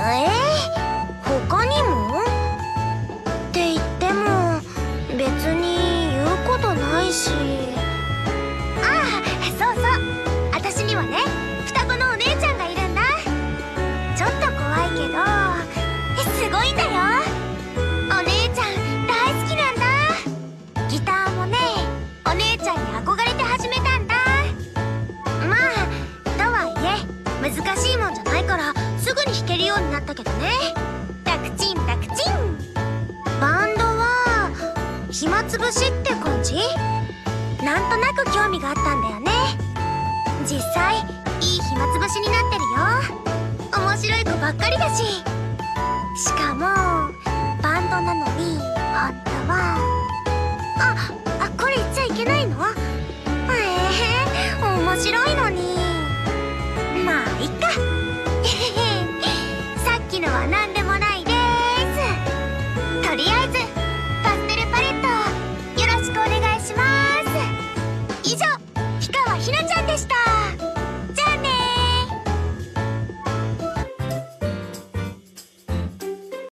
他にもって言っても別に言うことないし。ああ、そうそう、私にはね、双子のお姉ちゃんがいるんだ。ちょっと怖いけどすごいんだよ。お姉ちゃん大好きなんだ。ギターもね、お姉ちゃんに憧れて始めたんだ。まあとはいえ難しいもんじゃないからすぐに弾けるようになったけどね。楽ちん楽ちん。バンドは暇つぶしって感じ？なんとなく興味があったんだよね。実際いい暇つぶしになってるよ。面白い子ばっかりだし。しかもバンドなのに本当はこれ言っちゃいけないの？面白いのに。まあいっか。さっきのは何でもない